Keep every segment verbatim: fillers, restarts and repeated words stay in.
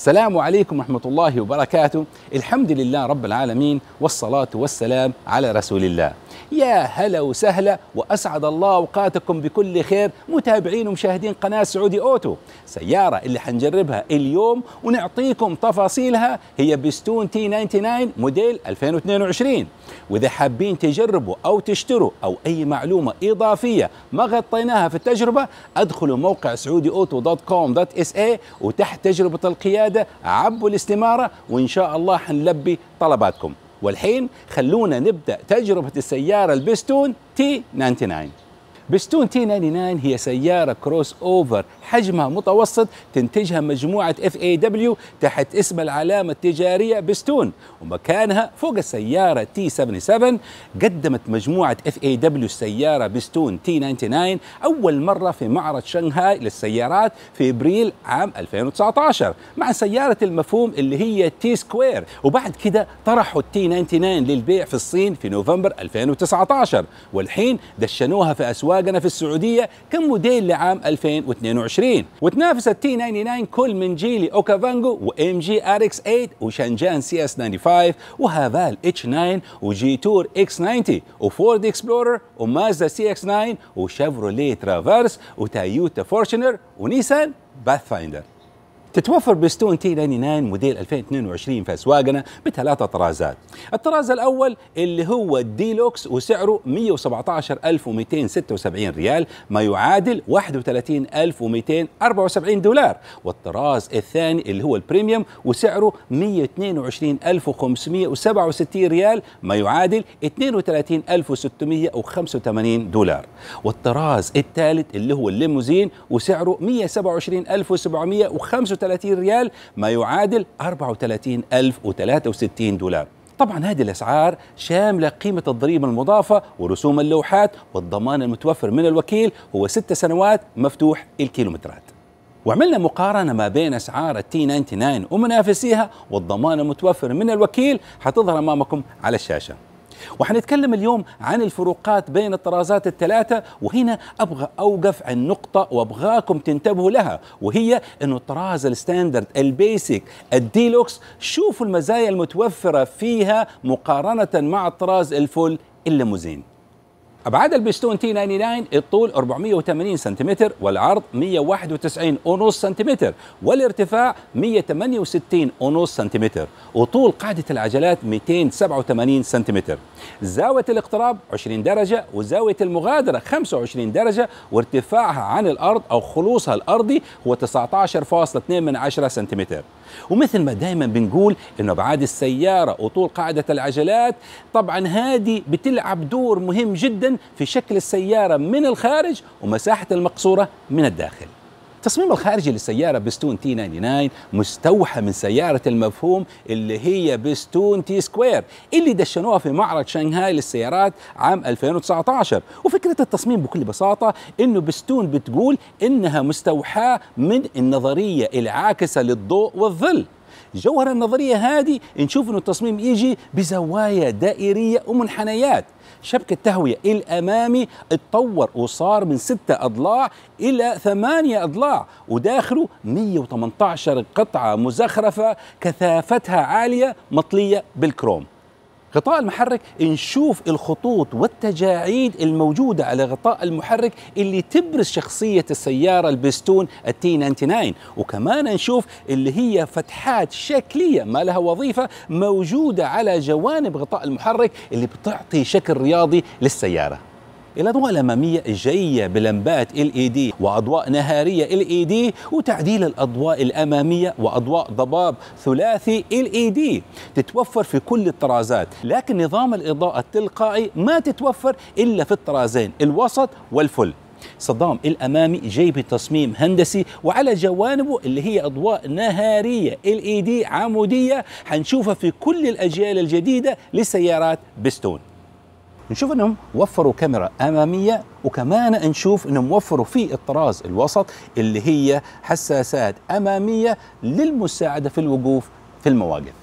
السلام عليكم ورحمة الله وبركاته. الحمد لله رب العالمين، والصلاة والسلام على رسول الله. يا هلا وسهلا، وأسعد الله أوقاتكم بكل خير متابعين ومشاهدين قناة سعودي أوتو. سيارة اللي حنجربها اليوم ونعطيكم تفاصيلها هي بستون تي تسعة وتسعين موديل ألفين واثنين وعشرين. وإذا حابين تجربوا أو تشتروا أو أي معلومة إضافية ما غطيناها في التجربة، أدخلوا موقع سعودي أوتو دوت كوم دوت إس إيه، وتحت تجربة القيادة عبوا الاستمارة وإن شاء الله حنلبي طلباتكم. والحين خلونا نبدأ تجربة السيارة البستون تي تسعة وتسعين. بستون تي تسعة وتسعين هي سيارة كروس أوفر حجمها متوسط تنتجها مجموعة اف اي دبليو تحت اسم العلامة التجارية بستون، ومكانها فوق السيارة تي سبعة وسبعين. قدمت مجموعة اف اي دبليو السيارة بستون تي تسعة وتسعين أول مرة في معرض شنغهاي للسيارات في ابريل عام ألفين وتسعة عشر مع سيارة المفهوم اللي هي تي سكوير، وبعد كده طرحوا التي تسعة وتسعين للبيع في الصين في نوفمبر ألفين وتسعة عشر، والحين دشنوها في أسواقنا في السعودية كموديل لعام ألفين واثنين وعشرين. وتنافس التي تسعة وتسعين كل من جيلي اوكافانجو وام جي ار اكس ثمانية وشانجان سي اس خمسة وتسعين وهافال اتش تسعة وجي تور اكس تسعين وفورد اكسبلورر ومازدا سي اكس تسعة وشيفروليه ترافيرس وتايوتا فورشنر ونيسان باثفايندر. تتوفر بستون تي تسعة وتسعين موديل ألفين واثنين وعشرين في أسواقنا بثلاثة طرازات. الطراز الأول اللي هو الديلوكس وسعره مئة وسبعة عشر ألف ومئتين وستة وسبعين ريال ما يعادل واحد وثلاثين ألف ومئتين وأربعة وسبعين دولار، والطراز الثاني اللي هو البريميوم وسعره مئة واثنين وعشرين ألف وخمسمئة وسبعة وستين ريال ما يعادل اثنين وثلاثين ألف وستمئة وخمسة وثمانين دولار، والطراز الثالث اللي هو الليموزين وسعره مئة وسبعة وعشرين ألف وسبعمئة وخمسة وثلاثين ريال ما يعادل أربعة وثلاثين ألف وثلاثة وستين دولار. طبعا هذه الأسعار شاملة قيمة الضريبة المضافة ورسوم اللوحات، والضمان المتوفر من الوكيل هو ست سنوات مفتوح الكيلومترات. وعملنا مقارنة ما بين أسعار التي تسعة وتسعين ومنافسيها والضمان المتوفر من الوكيل حتظهر أمامكم على الشاشة. وحنتكلم اليوم عن الفروقات بين الطرازات الثلاثة، وهنا أبغى أوقف عن نقطة وأبغاكم تنتبهوا لها، وهي أنه الطراز الستاندرد البيسك الديلوكس شوفوا المزايا المتوفرة فيها مقارنة مع الطراز الفول الليموزين. أبعاد البستون تي تسعة وتسعين الطول أربعمئة وثمانين سنتيمتر والعرض مئة وواحد وتسعين ونص سنتيمتر والارتفاع مئة وثمانية وستين ونص سنتيمتر، وطول قاعدة العجلات مئتين وسبعة وثمانين سنتيمتر. زاوية الاقتراب عشرين درجة وزاوية المغادرة خمسة وعشرين درجة، وارتفاعها عن الأرض أو خلوصها الأرضي هو تسعة عشر فاصلة اثنين من عشرة سنتيمتر. ومثل ما دائما بنقول انه ابعاد السياره وطول قاعده العجلات طبعا هذه بتلعب دور مهم جدا في شكل السياره من الخارج ومساحه المقصوره من الداخل. التصميم الخارجي للسيارة بستون تي تسعة وتسعين مستوحى من سيارة المفهوم اللي هي بستون تي سكوير اللي دشنوها في معرض شنغهاي للسيارات عام ألفين وتسعة عشر. وفكرة التصميم بكل بساطة انه بستون بتقول انها مستوحاة من النظرية العاكسة للضوء والظل. جوهر النظرية هذه نشوف انه التصميم يجي بزوايا دائرية ومنحنيات. شبك التهوية الأمامي اتطور وصار من ستة أضلاع إلى ثمانية أضلاع، وداخله مئة وثمانية عشر قطعة مزخرفة كثافتها عالية مطلية بالكروم. غطاء المحرك نشوف الخطوط والتجاعيد الموجودة على غطاء المحرك اللي تبرز شخصية السيارة البستون التي تسعة وتسعين، وكمان نشوف اللي هي فتحات شكلية ما لها وظيفة موجودة على جوانب غطاء المحرك اللي بتعطي شكل رياضي للسيارة. الأضواء الأمامية جاية بلمبات إل إي دي وأضواء نهارية إل إي دي، وتعديل الأضواء الأمامية وأضواء ضباب ثلاثي إل إي دي تتوفر في كل الطرازات، لكن نظام الإضاءة التلقائي ما تتوفر إلا في الطرازين الوسط والفل. صدام الأمامي جاي بتصميم هندسي، وعلى جوانبه اللي هي أضواء نهارية إل إي دي عمودية حنشوفها في كل الأجيال الجديدة لسيارات بستون. نشوف انهم وفروا كاميرا اماميه، وكمان نشوف انهم وفروا في الطراز الوسط اللي هي حساسات اماميه للمساعده في الوقوف في المواقف.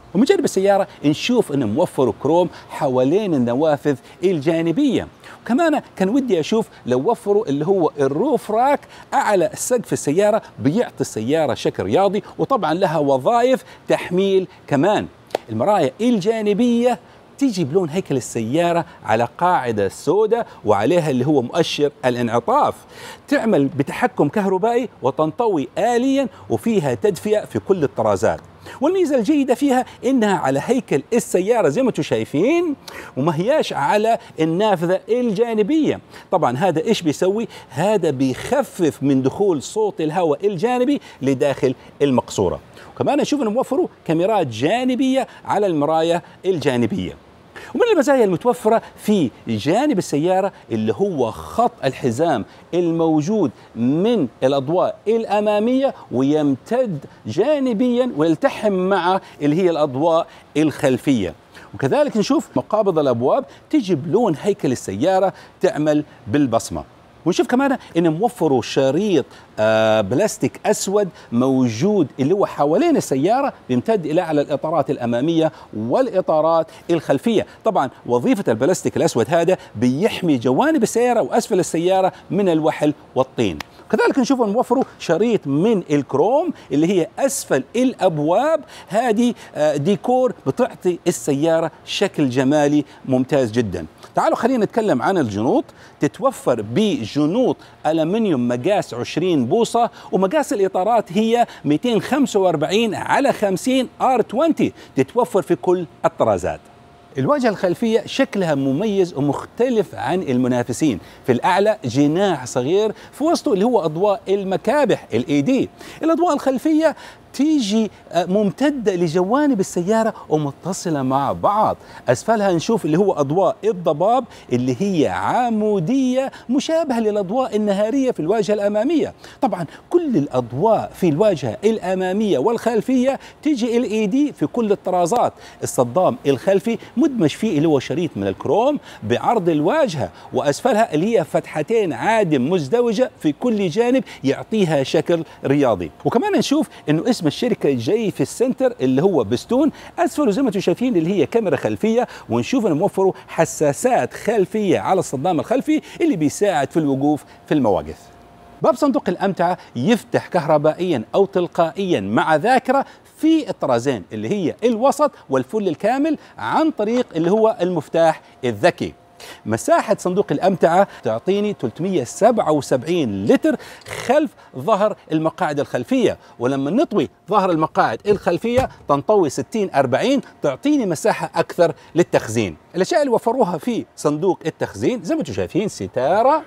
ومن جانب السيارة نشوف انه موفر كروم حوالين النوافذ الجانبية. وكمان كان ودي اشوف لو وفروا اللي هو الروف راك اعلى سقف السيارة، بيعطي السيارة شكل رياضي، وطبعا لها وظائف تحميل كمان. المرايا الجانبية تيجي بلون هيكل السيارة على قاعدة سوداء وعليها اللي هو مؤشر الانعطاف، تعمل بتحكم كهربائي وتنطوي آليا، وفيها تدفئة في كل الطرازات. والميزة الجيدة فيها إنها على هيكل السيارة زي ما انتم شايفين، وما هياش على النافذة الجانبية. طبعا هذا إيش بيسوي؟ هذا بيخفف من دخول صوت الهواء الجانبي لداخل المقصورة. وكمان نشوف إنه موفروا كاميرات جانبية على المرايا الجانبية. ومن المزايا المتوفرة في جانب السيارة اللي هو خط الحزام الموجود من الأضواء الأمامية ويمتد جانبيا ويلتحم مع اللي هي الأضواء الخلفية. وكذلك نشوف مقابض الأبواب تجي بلون هيكل السيارة تعمل بالبصمة. ونشوف كمان ان موفروا شريط آه بلاستيك اسود موجود اللي هو حوالين السياره، بيمتد الى على الاطارات الاماميه والاطارات الخلفيه. طبعا وظيفه البلاستيك الاسود هذا بيحمي جوانب السياره واسفل السياره من الوحل والطين. كذلك نشوف موفروا شريط من الكروم اللي هي اسفل الابواب، هذه آه ديكور بتعطي السياره شكل جمالي ممتاز جدا. تعالوا خلينا نتكلم عن الجنوط. تتوفر بجنوط ألمنيوم مقاس عشرين بوصة، ومقاس الإطارات هي مئتين وخمسة وأربعين على خمسين آر عشرين، تتوفر في كل الطرازات. الواجهة الخلفية شكلها مميز ومختلف عن المنافسين. في الأعلى جناح صغير، في وسطه اللي هو أضواء المكابح ال إي دي. الأضواء الخلفية تيجي ممتدة لجوانب السيارة ومتصلة مع بعض. أسفلها نشوف اللي هو أضواء الضباب اللي هي عمودية مشابهة للأضواء النهارية في الواجهة الأمامية. طبعا كل الأضواء في الواجهة الأمامية والخلفية تيجي ال إي دي في كل الطرازات. الصدام الخلفي مدمج فيه اللي هو شريط من الكروم بعرض الواجهة، وأسفلها اللي هي فتحتين عادم مزدوجة في كل جانب يعطيها شكل رياضي. وكمان نشوف إنه اسم الشركة جاي في السنتر اللي هو بستون. أسفله زي ما انتم شايفين اللي هي كاميرا خلفية، ونشوف انهم موفروا حساسات خلفية على الصدام الخلفي اللي بيساعد في الوقوف في المواقف. باب صندوق الأمتعة يفتح كهربائيا أو تلقائيا مع ذاكرة في الطرازين اللي هي الوسط والفل الكامل عن طريق اللي هو المفتاح الذكي. مساحة صندوق الأمتعة تعطيني ثلاثمئة وسبعة وسبعين لتر خلف ظهر المقاعد الخلفية، ولما نطوي ظهر المقاعد الخلفية تنطوي ستين أربعين، تعطيني مساحة أكثر للتخزين. الأشياء اللي وفروها في صندوق التخزين زي ما انتم شايفين ستارة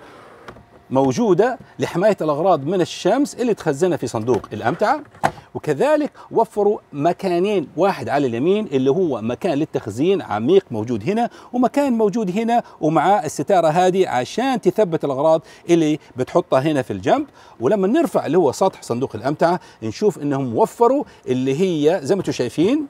موجودة لحماية الأغراض من الشمس اللي تخزنها في صندوق الأمتعة، وكذلك وفروا مكانين، واحد على اليمين اللي هو مكان للتخزين عميق موجود هنا، ومكان موجود هنا ومعاه الستارة هذه عشان تثبت الأغراض اللي بتحطها هنا في الجنب. ولما نرفع اللي هو سطح صندوق الأمتعة نشوف إنهم وفروا اللي هي زي ما انتم شايفين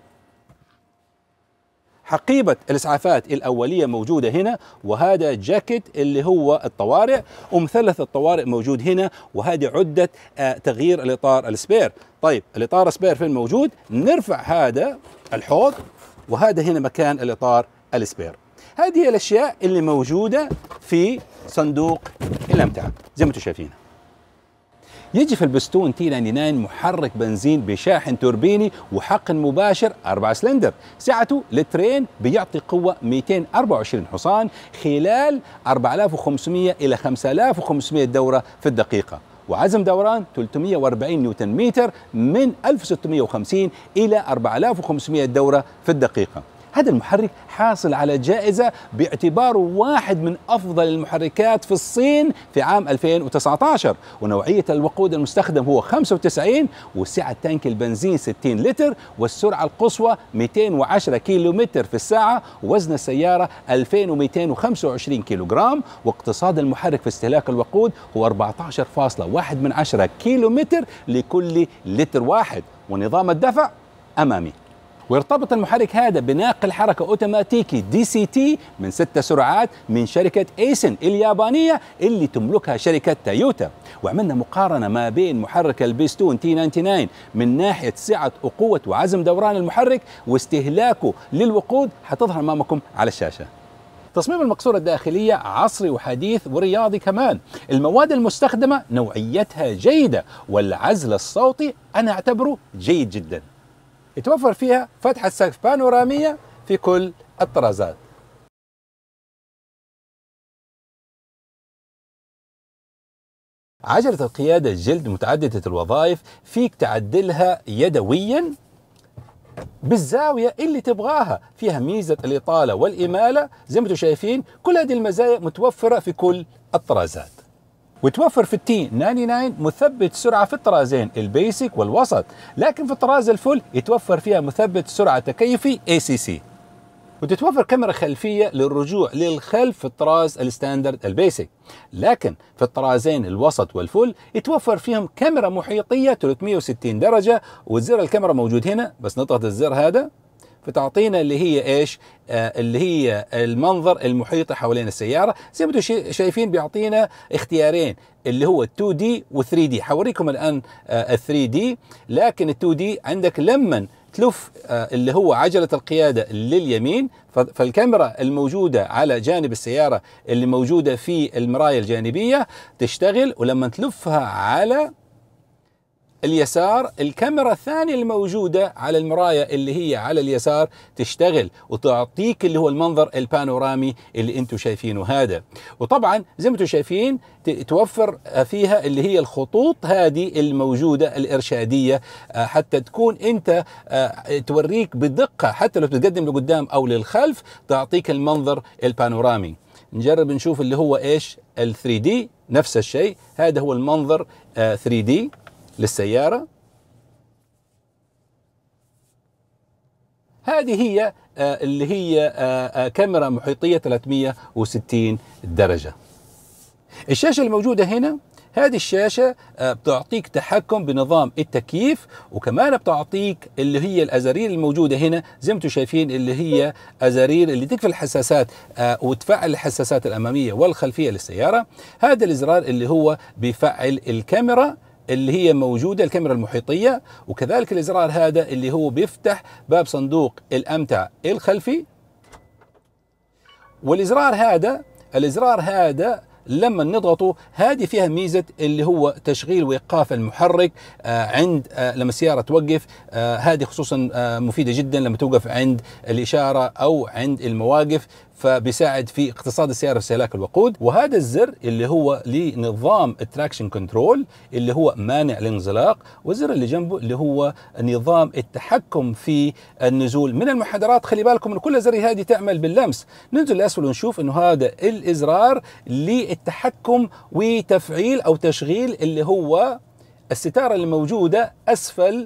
حقيبة الإسعافات الأولية موجودة هنا، وهذا جاكيت اللي هو الطوارئ، ومثلث الطوارئ موجود هنا، وهذه عدة آه تغيير الإطار السبير. طيب الإطار السبير فين موجود؟ نرفع هذا الحوض، وهذا هنا مكان الإطار السبير. هذه الأشياء اللي موجودة في صندوق الأمتعة زي ما انتم شايفين. يجي في البستون تي تسعة وتسعين محرك بنزين بشاحن توربيني وحقن مباشر أربعة سلندر، سعته لترين بيعطي قوة مئتين وأربعة وعشرين حصان خلال أربعة آلاف وخمسمئة إلى خمسة آلاف وخمسمئة دورة في الدقيقة، وعزم دوران ثلاثمئة وأربعين نيوتن متر من ألف وستمئة وخمسين إلى أربعة آلاف وخمسمئة دورة في الدقيقة. هذا المحرك حاصل على جائزة باعتباره واحد من أفضل المحركات في الصين في عام ألفين وتسعة عشر، ونوعية الوقود المستخدم هو خمسة وتسعين، وسعة تانك البنزين ستين لتر، والسرعة القصوى مئتين وعشرة كيلومتر في الساعة، ووزن السيارة ألفين ومئتين وخمسة وعشرين كيلوغرام، واقتصاد المحرك في استهلاك الوقود هو أربعة عشر فاصلة واحد من عشرة كيلومتر لكل لتر واحد، ونظام الدفع أمامي. ويرتبط المحرك هذا بناقل حركة أوتوماتيكي دي سي تي من ست سرعات من شركة ايسن اليابانية اللي تملكها شركة تويوتا. وعملنا مقارنة ما بين محرك البيستون تي تسعة وتسعين من ناحية سعة وقوة وعزم دوران المحرك واستهلاكه للوقود، حتظهر أمامكم على الشاشة. تصميم المقصورة الداخلية عصري وحديث ورياضي كمان. المواد المستخدمة نوعيتها جيدة، والعزل الصوتي أنا أعتبره جيد جدا. يتوفر فيها فتحة سقف بانورامية في كل الطرازات. عجلة القيادة جلد متعددة الوظائف، فيك تعدلها يدويا بالزاوية اللي تبغاها، فيها ميزة الإطالة والإمالة زي ما انتم شايفين. كل هذه المزايا متوفرة في كل الطرازات. وتوفر في التي تسعة وتسعين مثبت سرعة في الطرازين البيسك والوسط، لكن في الطراز الفل يتوفر فيها مثبت سرعة تكيفي اي سي سي. وتتوفر كاميرا خلفية للرجوع للخلف في الطراز الستاندرد البيسك، لكن في الطرازين الوسط والفل يتوفر فيهم كاميرا محيطية ثلاثمئة وستين درجة، وزر الكاميرا موجود هنا، بس نضغط الزر هذا فتعطينا اللي هي ايش؟ آه اللي هي المنظر المحيطي حوالين السيارة. زي ما انتم شايفين بيعطينا اختيارين اللي هو تو دي و ثري دي. حوريكم الان آه ال ثري دي، لكن ال تو دي عندك لما تلف آه اللي هو عجلة القيادة لليمين، فالكاميرا الموجودة على جانب السيارة اللي موجودة في المراية الجانبية تشتغل، ولما تلفها على اليسار الكاميرا الثانية الموجودة على المراية اللي هي على اليسار تشتغل وتعطيك اللي هو المنظر البانورامي اللي انتم شايفينه هذا. وطبعا زي ما انتم شايفين توفر فيها اللي هي الخطوط هذه الموجودة الإرشادية، حتى تكون انت توريك بدقة حتى لو تتقدم لقدام او للخلف تعطيك المنظر البانورامي. نجرب نشوف اللي هو ايش ال ثري دي. نفس الشيء، هذا هو المنظر ثري دي للسيارة. هذه هي آه اللي هي آه آه كاميرا محيطية ثلاثمئة وستين درجة. الشاشة الموجودة هنا، هذه الشاشة آه بتعطيك تحكم بنظام التكييف، وكمان بتعطيك اللي هي الأزارير الموجودة هنا زي ما انتم شايفين، اللي هي أزارير اللي تقفل الحساسات آه وتفعل الحساسات الأمامية والخلفية للسيارة. هذا الإزرار اللي هو بيفعل الكاميرا اللي هي موجودة، الكاميرا المحيطية. وكذلك الإزرار هذا اللي هو بيفتح باب صندوق الأمتع الخلفي. والإزرار هذا الإزرار هذا لما نضغطه هذه فيها ميزة اللي هو تشغيل وإيقاف المحرك آه عند آه لما السيارة توقف. آه هذه خصوصا آه مفيدة جدا لما توقف عند الإشارة أو عند المواقف، فبيساعد في اقتصاد السيارة في استهلاك الوقود. وهذا الزر اللي هو لنظام التراكشن كنترول اللي هو مانع الانزلاق، والزر اللي جنبه اللي هو نظام التحكم في النزول من المنحدرات. خلي بالكم ان كل زر هذه تعمل باللمس. ننزل لأسفل ونشوف انه هذا الازرار للتحكم وتفعيل او تشغيل اللي هو الستارة اللي موجودة اسفل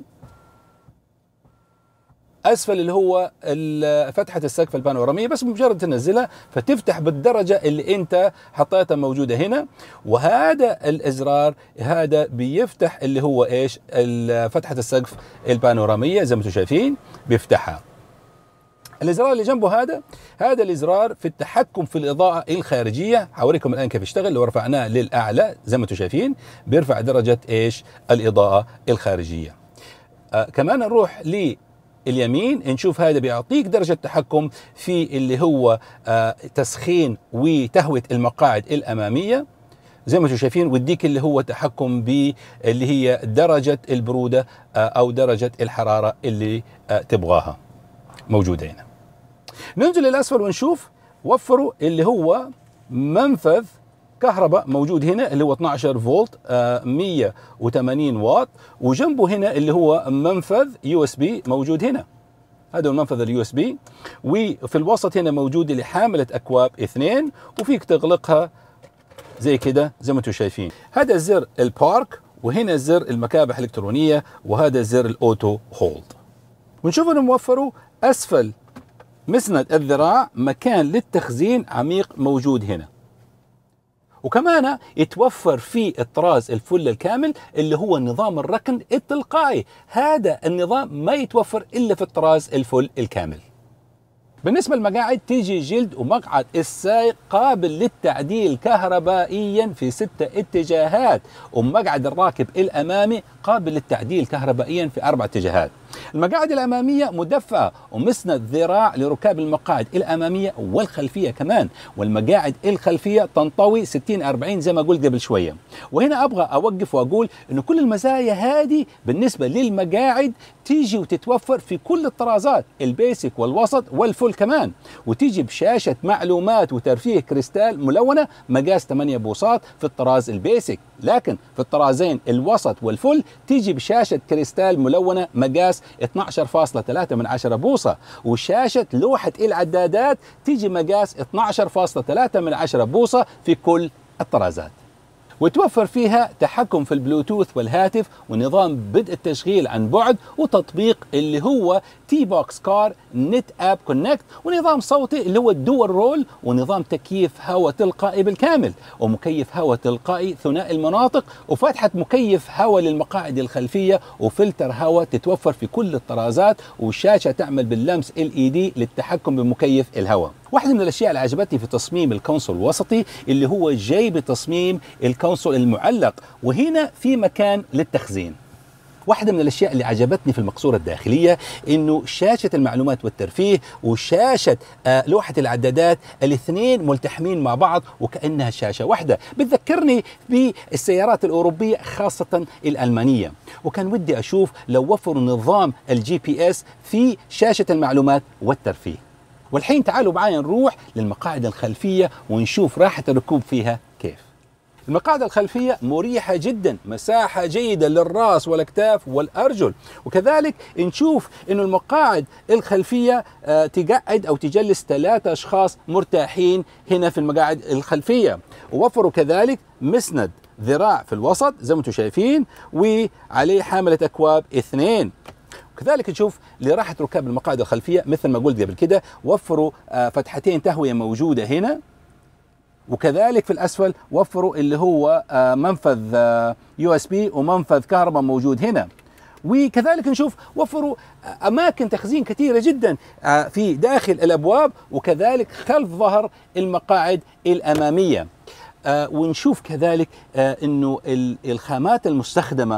اسفل اللي هو فتحة السقف البانورامية. بس بمجرد تنزلها فتفتح بالدرجة اللي انت حطيتها موجودة هنا. وهذا الازرار هذا بيفتح اللي هو ايش فتحة السقف البانورامية زي ما انتم شايفين بيفتحها. الازرار اللي جنبه هذا هذا الازرار في التحكم في الاضاءة الخارجية. حوريكم الان كيف يشتغل. لو رفعناه للاعلى زي ما انتم شايفين بيرفع درجة ايش الاضاءة الخارجية. آه كمان نروح ل اليمين نشوف هذا بيعطيك درجة تحكم في اللي هو آه تسخين وتهوية المقاعد الأمامية زي ما انتم شايفين، ويديك اللي هو تحكم باللي هي درجة البرودة آه أو درجة الحرارة اللي آه تبغاها موجودة هنا. ننزل للأسفل ونشوف وفروا اللي هو منفذ كهرباء موجود هنا اللي هو اثني عشر فولت آه مئة وثمانين واط، وجنبه هنا اللي هو منفذ يو اس بي موجود هنا. هذا هو المنفذ اليو اس بي. وفي الوسط هنا موجود اللي حاملة اكواب اثنين، وفيك تغلقها زي كده زي ما انتم شايفين. هذا زر البارك، وهنا زر المكابح الالكترونية، وهذا زر الاوتو هولد. ونشوف انهم وفروا اسفل مسند الذراع مكان للتخزين عميق موجود هنا. وكمان يتوفر في الطراز الفل الكامل اللي هو نظام الركن التلقائي. هذا النظام ما يتوفر إلا في الطراز الفل الكامل. بالنسبة للمقاعد تيجي جلد ومقعد السائق قابل للتعديل كهربائيا في ستة اتجاهات، ومقعد الراكب الأمامي قابل للتعديل كهربائيا في أربع اتجاهات. المقاعد الأمامية مدفأة ومسند ذراع لركاب المقاعد الأمامية والخلفية كمان، والمقاعد الخلفية تنطوي ستين أربعين زي ما قلت قبل شوية. وهنا أبغى أوقف وأقول إنه كل المزايا هذه بالنسبة للمقاعد تيجي وتتوفر في كل الطرازات، البيسك والوسط والفل كمان، وتيجي بشاشة معلومات وترفيه كريستال ملونة مقاس ثمانية بوصات في الطراز البيسك، لكن في الطرازين الوسط والفل تيجي بشاشة كريستال ملونة مقاس اثني عشر فاصلة ثلاثة من عشرة بوصة، وشاشة لوحة العدادات تيجي مقاس اثني عشر فاصلة ثلاثة من عشرة بوصة في كل الطرازات. وتوفر فيها تحكم في البلوتوث والهاتف ونظام بدء التشغيل عن بعد وتطبيق اللي هو تي بوكس كار نت اب كونكت، ونظام صوتي اللي هو الدول رول، ونظام تكييف هواء تلقائي بالكامل، ومكيف هواء تلقائي ثنائي المناطق، وفتحة مكيف هواء للمقاعد الخلفية، وفلتر هواء تتوفر في كل الطرازات، وشاشة تعمل باللمس ال اي دي للتحكم بمكيف الهواء. واحدة من الأشياء اللي عجبتني في تصميم الكونسول الوسطي اللي هو جاي بتصميم الكونسول المعلق، وهنا في مكان للتخزين. واحدة من الأشياء اللي عجبتني في المقصورة الداخلية إنه شاشة المعلومات والترفيه وشاشة آه لوحة العدادات الاثنين ملتحمين مع بعض وكأنها شاشة واحدة، بتذكرني بالسيارات الأوروبية خاصة الألمانية. وكان ودي أشوف لو وفروا نظام الجي بي اس في شاشة المعلومات والترفيه. والحين تعالوا معايا نروح للمقاعد الخلفية ونشوف راحة الركوب فيها كيف. المقاعد الخلفية مريحة جدا، مساحة جيدة للرأس والأكتاف والأرجل، وكذلك نشوف إنه المقاعد الخلفية آه تقعد أو تجلس ثلاثة أشخاص مرتاحين هنا في المقاعد الخلفية. ووفروا كذلك مسند ذراع في الوسط زي ما انتم شايفين، وعليه حاملة أكواب اثنين. وكذلك نشوف لراحة ركاب المقاعد الخلفية مثل ما قلت قبل كده وفروا آه فتحتين تهوية موجودة هنا، وكذلك في الأسفل وفروا اللي هو آه منفذ آه يو اس بي ومنفذ كهرباء موجود هنا. وكذلك نشوف وفروا آه أماكن تخزين كثيرة جدا آه في داخل الأبواب، وكذلك خلف ظهر المقاعد الأمامية. آه ونشوف كذلك آه انه الخامات المستخدمه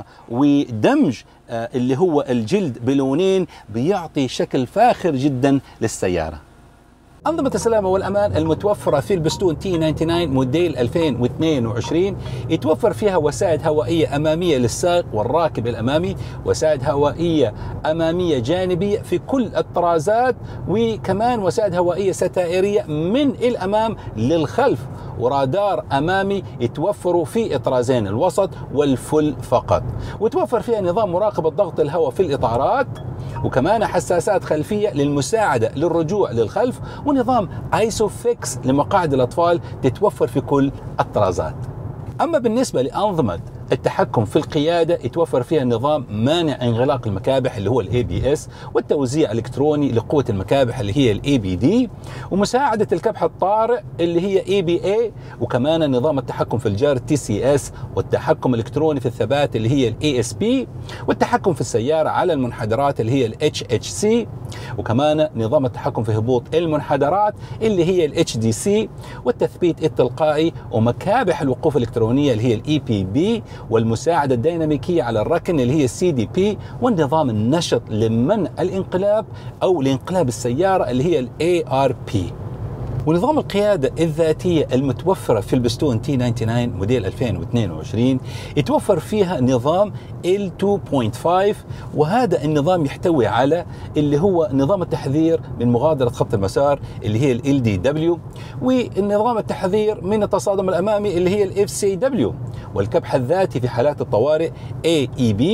ودمج آه اللي هو الجلد بلونين بيعطي شكل فاخر جدا للسياره. أنظمة السلامة والأمان المتوفرة في البستون تي تسعة وتسعين موديل ألفين واثنين وعشرين يتوفر فيها وسائد هوائية أمامية للسائق والراكب الأمامي، وسائد هوائية أمامية جانبية في كل الطرازات، وكمان وسائد هوائية ستائرية من الأمام للخلف، ورادار أمامي يتوفروا في إطرازين الوسط والفل فقط. وتوفر فيها نظام مراقبة ضغط الهواء في الإطارات، وكمان حساسات خلفية للمساعدة للرجوع للخلف، ونظام ايسوفيكس لمقاعد الأطفال تتوفر في كل الطرازات. أما بالنسبة لأنظمة التحكم في القيادة يتوفر فيها نظام مانع انغلاق المكابح اللي هو الاي بي اس، والتوزيع الالكتروني لقوة المكابح اللي هي الاي بي دي، ومساعدة الكبح الطارئ اللي هي اي بي اي، وكمان نظام التحكم في الجار تي سي اس، والتحكم الالكتروني في الثبات اللي هي الاي اس بي، والتحكم في السيارة على المنحدرات اللي هي الاتش اتش سي، وكمان نظام التحكم في هبوط المنحدرات اللي هي الاتش دي سي، والتثبيت التلقائي، ومكابح الوقوف الالكترونية اللي هي الاي بي بي، والمساعدة الديناميكية على الركن اللي هي السي دي بي، والنظام النشط لمنع الانقلاب أو لانقلاب السيارة اللي هي الاي ار بي. ونظام القيادة الذاتية المتوفرة في البستون تي تسعة وتسعين موديل ألفين واثنين وعشرين يتوفر فيها نظام إل اثنين فاصلة خمسة، وهذا النظام يحتوي على اللي هو نظام التحذير من مغادرة خط المسار اللي هي ال دي دبليو، والنظام التحذير من التصادم الأمامي اللي هي ال اف سي دبليو، والكبح الذاتي في حالات الطوارئ إيه إي بي،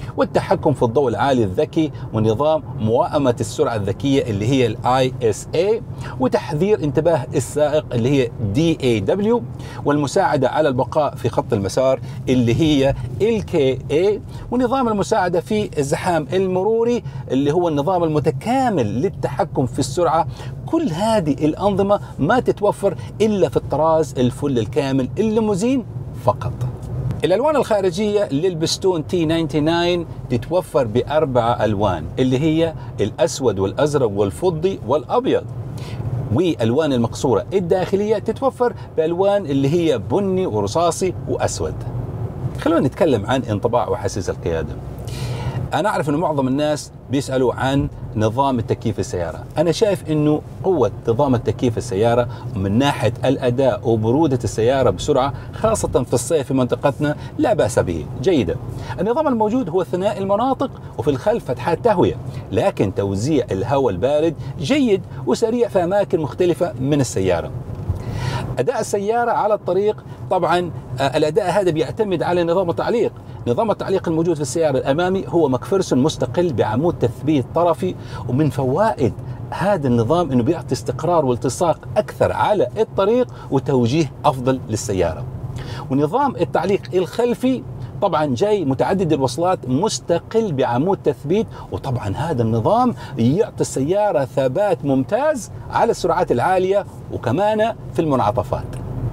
والتحكم في الضوء العالي الذكي ونظام موائمة السرعة الذكية اللي هي ال آي إس إيه، وتحذير انتباه السائق اللي هي دي إيه دبليو، والمساعدة على البقاء في خط المسار اللي هي ال كي إيه، ونظام المساعدة في الزحام المروري اللي هو النظام المتكامل للتحكم في السرعة. كل هذه الأنظمة ما تتوفر إلا في الطراز الفل الكامل الليموزين فقط. الألوان الخارجية للبستون تي تسعة وتسعين تتوفر بأربع ألوان اللي هي الأسود والأزرق والفضي والأبيض، والألوان المقصورة الداخلية تتوفر بألوان اللي هي بني ورصاصي وأسود. خلونا نتكلم عن انطباع وحاسيس القيادة. أنا أعرف أنه معظم الناس بيسألوا عن نظام التكييف السيارة. أنا شايف أنه قوة نظام التكييف السيارة من ناحية الأداء وبرودة السيارة بسرعة خاصة في الصيف في منطقتنا لا بأس به، جيدة. النظام الموجود هو ثنائي المناطق وفي الخلف فتحات تهوية، لكن توزيع الهواء البارد جيد وسريع في أماكن مختلفة من السيارة. أداء السيارة على الطريق طبعا الأداء هذا بيعتمد على نظام التعليق. نظام التعليق الموجود في السيارة الأمامي هو مكفرسون مستقل بعمود تثبيت طرفي، ومن فوائد هذا النظام أنه بيعطي استقرار والتصاق أكثر على الطريق وتوجيه أفضل للسيارة. ونظام التعليق الخلفي طبعا جاي متعدد الوصلات مستقل بعمود تثبيت، وطبعا هذا النظام يعطي السيارة ثبات ممتاز على السرعات العالية وكمان في المنعطفات.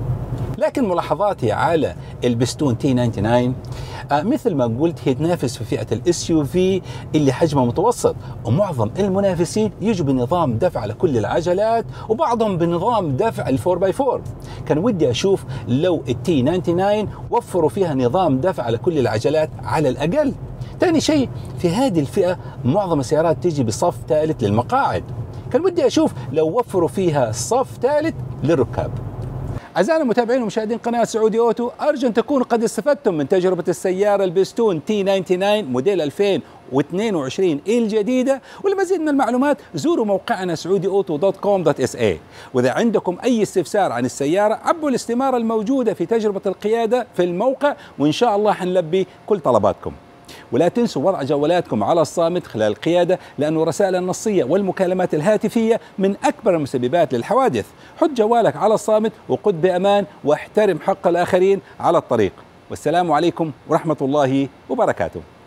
لكن ملاحظاتي على البستون تي تسعة وتسعين آه مثل ما قلت هي تنافس في فئة الاس يو في اللي حجمه متوسط، ومعظم المنافسين يجوا بنظام دفع على كل العجلات وبعضهم بنظام دفع الفور باي فور. كان ودي أشوف لو التي تسعة وتسعين وفروا فيها نظام دفع على كل العجلات على الأقل. ثاني شيء في هذه الفئة معظم السيارات تيجي بصف ثالث للمقاعد، كان ودي أشوف لو وفروا فيها صف ثالث للركاب. أعزائنا المتابعين ومشاهدين قناة سعودي أوتو، أرجو أن تكونوا قد استفدتم من تجربة السيارة البستون تي تسعة وتسعين موديل ألفين واثنين وعشرين الجديدة. ولمزيد من المعلومات زوروا موقعنا سعودي أوتو دوت كوم دوت إس إيه. وإذا عندكم أي استفسار عن السيارة عبوا الاستمارة الموجودة في تجربة القيادة في الموقع، وإن شاء الله حنلبي كل طلباتكم. ولا تنسوا وضع جوالاتكم على الصامت خلال القيادة، لأن الرسائل النصية والمكالمات الهاتفية من أكبر المسببات للحوادث. حط جوالك على الصامت وقد بأمان واحترم حق الآخرين على الطريق. والسلام عليكم ورحمة الله وبركاته.